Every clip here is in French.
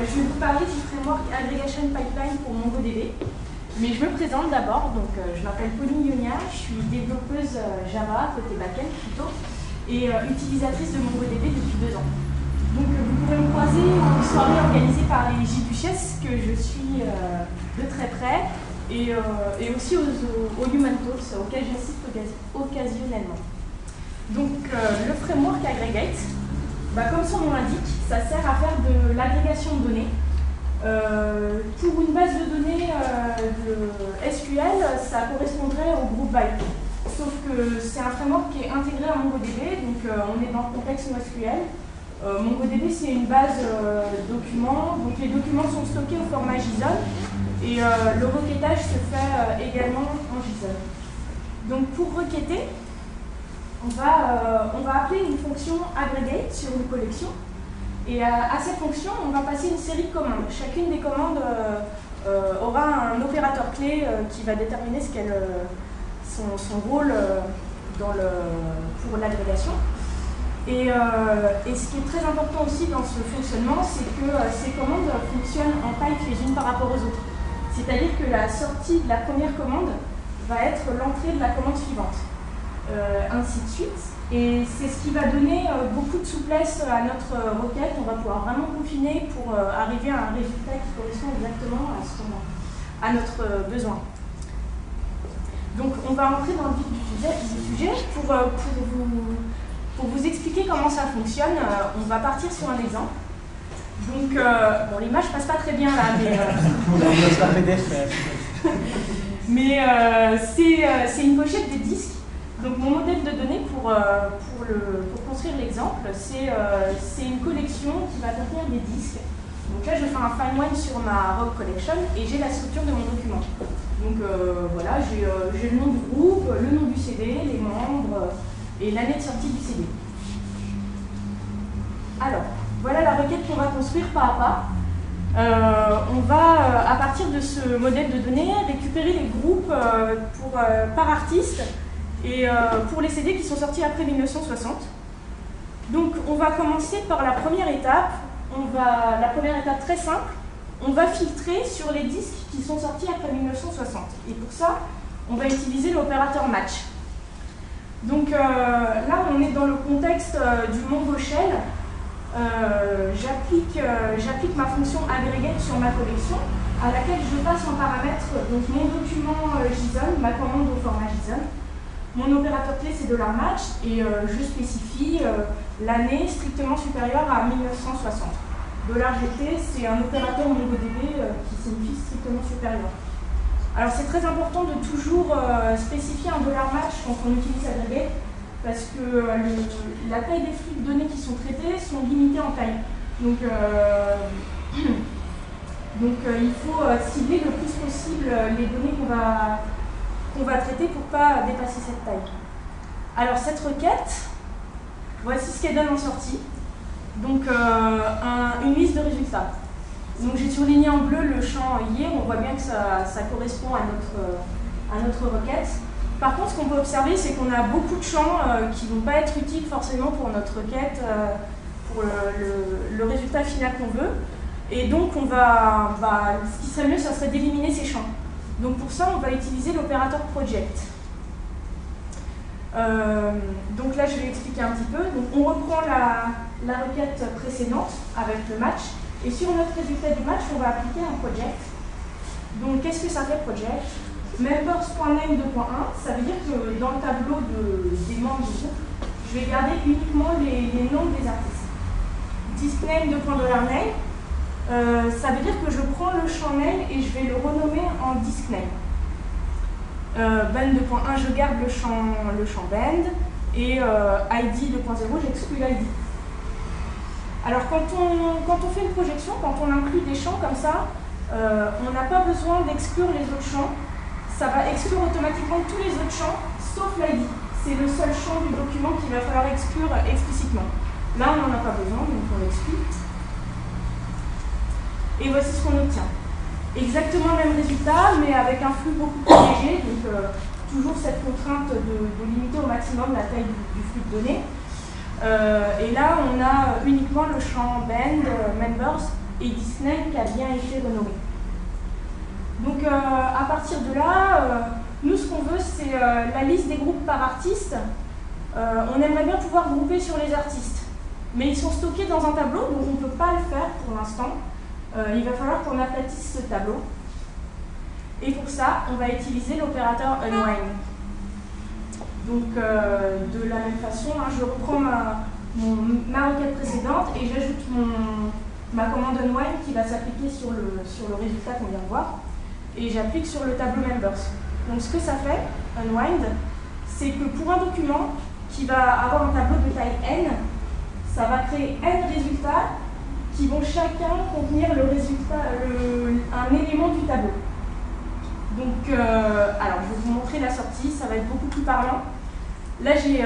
je vais vous parler du framework Aggregation Pipeline pour MongoDB. Mais je me présente d'abord, donc je m'appelle Pauline Ionia, je suis développeuse Java, côté backend plutôt, et utilisatrice de MongoDB depuis 2 ans. Donc vous pourrez me croiser en soirée organisée par les J-Duchesses, que je suis de très près, et aussi aux Human Talks, auxquels j'assiste occasionnellement. Donc le framework Aggregate, comme son nom l'indique, ça sert à faire de l'agrégation de données. Pour une base de données de SQL, ça correspondrait au groupe byte. Sauf que c'est un framework qui est intégré à MongoDB, donc on est dans le contexte NoSQL. MongoDB, c'est une base documents, donc les documents sont stockés au format JSON et le requêtage se fait également en JSON. Donc pour requêter, on va appeler une fonction aggregate sur une collection. Et à cette fonction, on va passer une série de commandes. Chacune des commandes aura un opérateur clé qui va déterminer son rôle pour l'agrégation. Et ce qui est très important aussi dans ce fonctionnement, c'est que ces commandes fonctionnent en pipe les unes par rapport aux autres. C'est-à-dire que la sortie de la première commande va être l'entrée de la commande suivante. Ainsi de suite. Et c'est ce qui va donner beaucoup de souplesse à notre requête. On va pouvoir vraiment confiner pour arriver à un résultat qui correspond exactement à notre besoin. Donc on va entrer dans le vif du sujet pour vous expliquer comment ça fonctionne. On va partir sur un exemple. Donc, bon, l'image passe pas très bien là, mais c'est une pochette des disques. Donc mon modèle de données pour construire l'exemple, c'est une collection qui va contenir des disques. Donc là, je fais un find-one sur ma rock collection et j'ai la structure de mon document. Donc voilà, j'ai le nom du groupe, le nom du CD, les membres et l'année de sortie du CD. Alors, voilà la requête qu'on va construire pas à pas. On va, à partir de ce modèle de données, récupérer les groupes par artiste et pour les CD qui sont sortis après 1960. Donc on va commencer par la première étape. La première étape très simple, on va filtrer sur les disques qui sont sortis après 1960. Et pour ça, on va utiliser l'opérateur match. Donc là, on est dans le contexte du Mongo Shell. J'applique ma fonction aggregate sur ma collection, à laquelle je passe en paramètre donc mon document JSON, ma commande au format JSON. Mon opérateur clé, c'est $match et je spécifie l'année strictement supérieure à 1960. $GT, c'est un opérateur MongoDB qui signifie strictement supérieur. Alors c'est très important de toujours spécifier un $match quand on utilise Aggregate, parce que la taille des flux de données qui sont traités sont limités en taille. Donc il faut cibler le plus possible les données qu'on va traiter pour ne pas dépasser cette taille. Alors cette requête, voici ce qu'elle donne en sortie. Donc une liste de résultats. Donc j'ai surligné en bleu le champ hier, on voit bien que ça correspond à notre requête. Par contre, ce qu'on peut observer, c'est qu'on a beaucoup de champs qui ne vont pas être utiles forcément pour notre requête, pour le résultat final qu'on veut. Et donc ce qui serait mieux, ça serait d'éliminer ces champs. Donc pour ça, on va utiliser l'opérateur project. Donc là, je vais expliquer un petit peu. Donc on reprend la requête précédente avec le match. Et sur notre résultat du match, on va appliquer un project. Donc qu'est-ce que ça fait project? Members.name 2.1, ça veut dire que dans le tableau des membres du groupe, je vais garder uniquement les noms des artistes. Diskname 2.$name. Ça veut dire que je prends le champ name et je vais le renommer en diskname. Band 2.1, je garde le champ band et ID 2.0, j'exclus l'ID. Alors quand on fait une projection, quand on inclut des champs comme ça, on n'a pas besoin d'exclure les autres champs. Ça va exclure automatiquement tous les autres champs, sauf l'ID. C'est le seul champ du document qu'il va falloir exclure explicitement. Là, on n'en a pas besoin, donc on l'exclut. Et voici ce qu'on obtient. Exactement le même résultat, mais avec un flux beaucoup plus léger, donc toujours cette contrainte de limiter au maximum la taille du flux de données. Et là, on a uniquement le champ band, members et Disney qui a bien été renommé. Donc à partir de là, nous ce qu'on veut c'est la liste des groupes par artiste. On aimerait bien pouvoir grouper sur les artistes, mais ils sont stockés dans un tableau, donc on ne peut pas le faire pour l'instant. Il va falloir qu'on aplatisse ce tableau. Et pour ça, on va utiliser l'opérateur unwind. Donc de la même façon, hein, je reprends ma requête précédente et j'ajoute ma commande unwind qui va s'appliquer sur le résultat qu'on vient de voir. Et j'applique sur le tableau members. Donc ce que ça fait, unwind, c'est que pour un document qui va avoir un tableau de taille n, ça va créer n résultats qui vont chacun contenir le résultat, un élément du tableau. Donc, alors je vais vous montrer la sortie, ça va être beaucoup plus parlant. Là, j'ai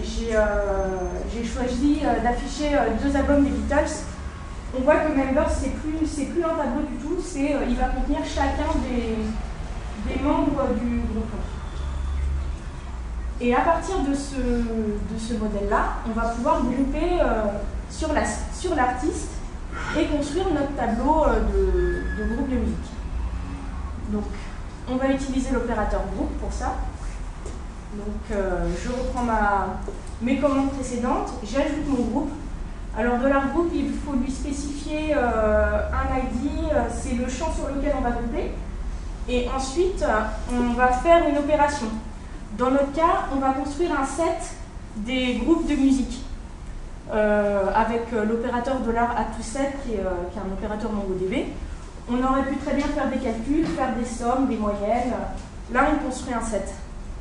choisi d'afficher 2 albums des Beatles. On voit que Members, c'est plus un tableau du tout, il va contenir chacun des membres du groupe. Et à partir de ce modèle-là, on va pouvoir grouper sur l'artiste et construire notre tableau de groupe de musique. Donc, on va utiliser l'opérateur groupe pour ça. Donc, je reprends mes commandes précédentes, j'ajoute mon groupe. Alors, de leur groupe, il faut lui spécifier un ID, c'est le champ sur lequel on va grouper. Et ensuite, on va faire une opération. Dans notre cas, on va construire un set des groupes de musique avec l'opérateur $@toSet qui est un opérateur MongoDB. On aurait pu très bien faire des calculs, faire des sommes, des moyennes. Là, on construit un set.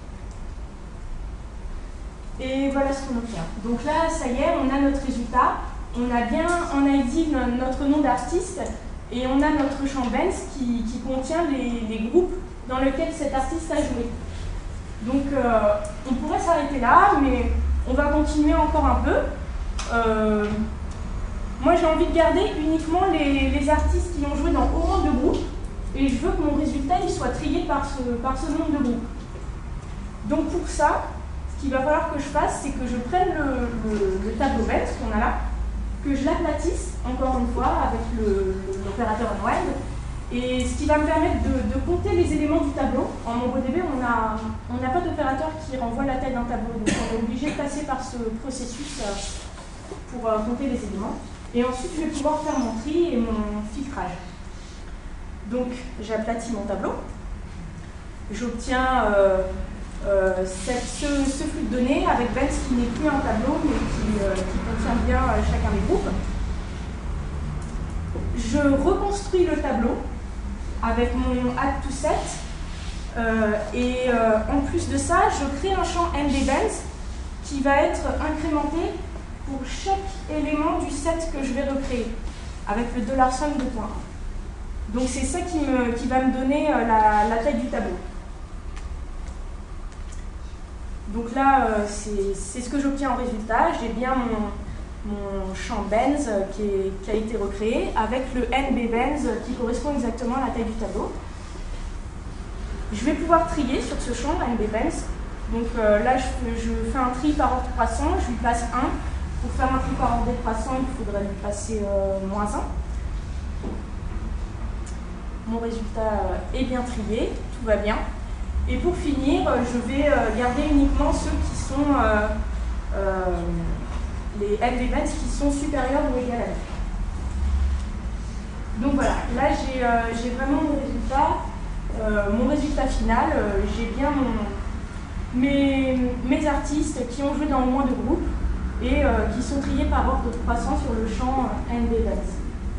Et voilà ce qu'on obtient. Donc là, ça y est, on a notre résultat. On a bien en ID notre nom d'artiste et on a notre champ Benz qui contient les groupes dans lesquels cet artiste a joué. Donc on pourrait s'arrêter là, mais on va continuer encore un peu. Moi, j'ai envie de garder uniquement les artistes qui ont joué dans autant de groupes et je veux que mon résultat il soit trié par ce nombre de groupes. Donc pour ça, ce qu'il va falloir que je fasse, c'est que je prenne le tableau Benz qu'on a là, que je l'aplatisse, encore une fois, avec l'opérateur unwind, et ce qui va me permettre de compter les éléments du tableau. En MongoDB, on n'a pas d'opérateur qui renvoie la taille d'un tableau, donc on est obligé de passer par ce processus pour compter les éléments. Et ensuite, je vais pouvoir faire mon tri et mon filtrage. Donc, j'aplatis mon tableau. J'obtiens ce flux de données avec Benz qui n'est plus un tableau, mais qui contient bien chacun des groupes. Je reconstruis le tableau avec mon $@toSet. Et en plus de ça, je crée un champ MDBenz qui va être incrémenté pour chaque élément du set que je vais recréer, avec le $sign de point. Donc c'est ça qui va me donner la taille du tableau. Donc là, c'est ce que j'obtiens en résultat. J'ai bien mon champ Benz qui a été recréé avec le NBBenz qui correspond exactement à la taille du tableau. Je vais pouvoir trier sur ce champ NBBenz. Donc là, je fais un tri par ordre croissant, je lui passe 1. Pour faire un tri par ordre décroissant, il faudrait lui passer -1. Mon résultat est bien trié, tout va bien. Et pour finir, je vais garder uniquement ceux qui sont les NBBenz qui sont supérieurs ou égaux à 9. Donc voilà, là j'ai vraiment mon résultat final. J'ai bien mes artistes qui ont joué dans au moins 2 groupes et qui sont triés par ordre croissant sur le champ NBBenz.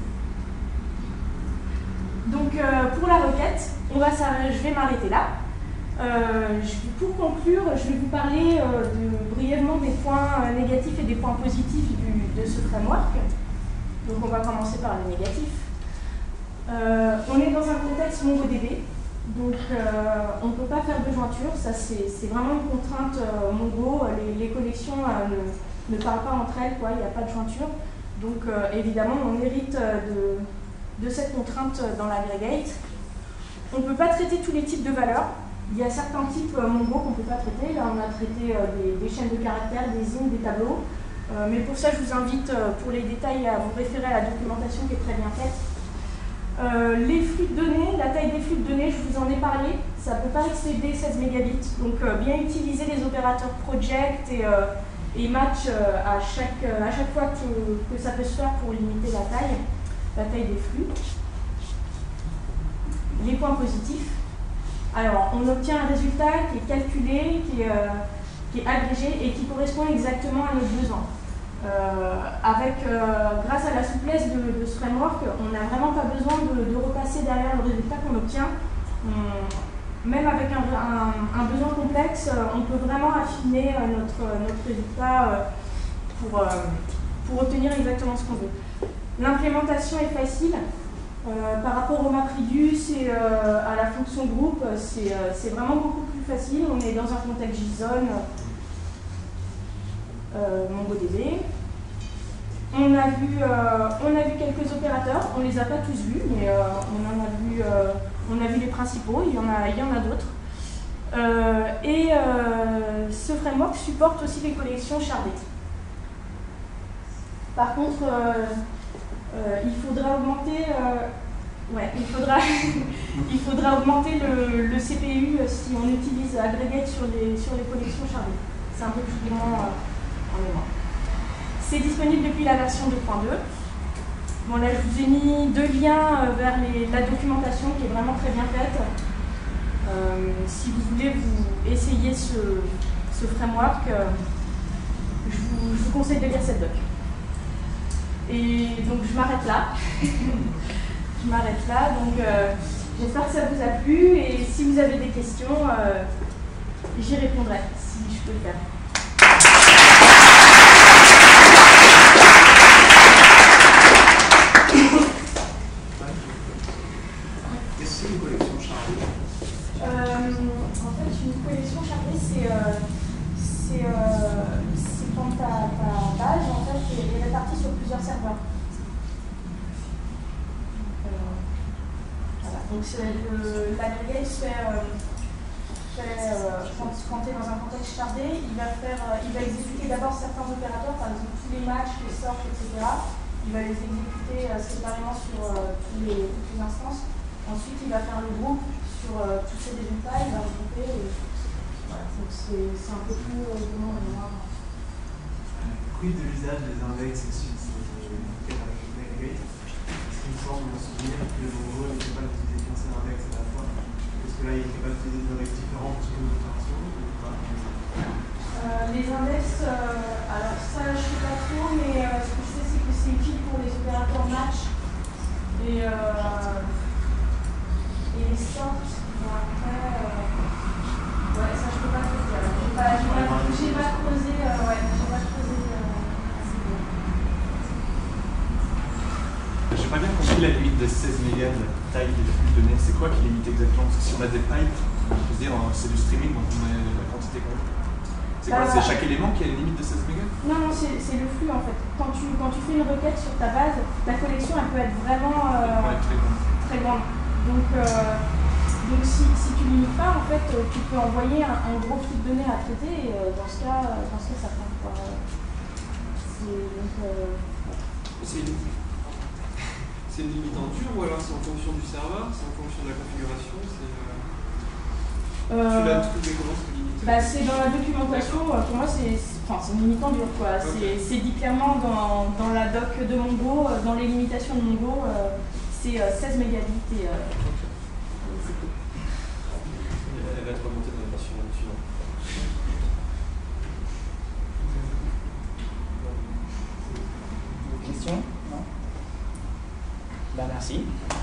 Donc pour la requête, je vais m'arrêter là. Pour conclure, je vais vous parler brièvement des points négatifs et des points positifs de ce framework. Donc on va commencer par les négatifs. On est dans un contexte MongoDB, donc on ne peut pas faire de jointure, ça c'est vraiment une contrainte Mongo, les connexions ne parlent pas entre elles, il n'y a pas de jointure. Donc évidemment on hérite de cette contrainte dans l'aggregate. On ne peut pas traiter tous les types de valeurs. Il y a certains types Mongo qu'on ne peut pas traiter. Là, on a traité des chaînes de caractères, des hymnes, des tableaux. Mais pour ça, je vous invite, pour les détails, à vous référer à la documentation qui est très bien faite. Les flux de données, la taille des flux de données, je vous en ai parlé, ça ne peut pas excéder 16 mégabits. Donc bien utiliser les opérateurs project et match à chaque fois que ça peut se faire pour limiter la taille des flux. Les points positifs. Alors, on obtient un résultat qui est calculé, qui est agrégé et qui correspond exactement à notre besoin. Grâce à la souplesse de ce framework, on n'a vraiment pas besoin de repasser derrière le résultat qu'on obtient. Même avec un besoin complexe, on peut vraiment affiner notre résultat pour obtenir exactement ce qu'on veut. L'implémentation est facile. Par rapport au MapReduce et à la fonction groupe, c'est vraiment beaucoup plus facile. On est dans un contexte JSON, MongoDB. On a vu quelques opérateurs, on ne les a pas tous vus, mais on a vu les principaux, il y en a d'autres. Ce framework supporte aussi les collections shardées. Par contre, il faudra augmenter, il faudra augmenter le CPU si on utilise Aggregate sur les collections shardées. C'est un peu plus grand en mémoire. C'est disponible depuis la version 2.2. Bon, là, je vous ai mis 2 liens vers la documentation qui est vraiment très bien faite. Si vous voulez vous essayer ce framework, je vous conseille de lire cette doc. Et donc je m'arrête là. Donc j'espère que ça vous a plu et si vous avez des questions, j'y répondrai si je peux le faire. Qu'est-ce que c'est une collection shardée? En fait, une collection shardée, c'est quand ta base en fait, est répartie sur plusieurs serveurs. Voilà. Donc l'aggregate se fait quand tu es dans un contexte shardé, il va exécuter d'abord certains opérateurs, par exemple tous les matchs, les sorts, etc. Il va les exécuter séparément sur toutes les instances. Ensuite, il va faire le groupe sur tous ces résultats, il va regrouper. Voilà. Donc c'est un peu plus comment on va. Quid de l'usage des index ensuite avec Aggregate? Parce qu'il me semble me souvenir que Mongo n'était pas d'utiliser qu'un seul index à la fois. Est-ce que là, il était pas d'utiliser des index différents pour une opération ou pas? Les index, alors ça je ne sais pas trop, mais ce que je sais c'est que c'est utile pour les opérateurs match et les sorts. Bon, après, ouais, ça je peux pas trop dire. J'ai pas creusé. J'ai pas bien compris la limite de 16 mégas de la taille des flux de données. C'est quoi qui limite exactement? Parce que si on a des pipes, on peut se dire c'est du streaming, donc on a la quantité qu'on veut. C'est quoi? C'est chaque élément qui a une limite de 16 mégas? Non, c'est le flux en fait. Quand tu fais une requête sur ta base, ta collection elle peut être vraiment très grande. Donc si tu limites pas, en fait, tu peux envoyer un gros flux de données à traiter et dans ce cas ça prend pas. C'est une limite en dur ou alors c'est en fonction du serveur, c'est en fonction de la configuration, tu l'as trouvé comment cette limite? C'est dans la documentation, pour moi c'est une limite en dur quoi. Okay. C'est dit clairement dans la doc de Mongo, dans les limitations de Mongo, c'est 16 mégabits et c'est tout. Elle va être remontée dans la version suivante. Questions? Non? Ben merci.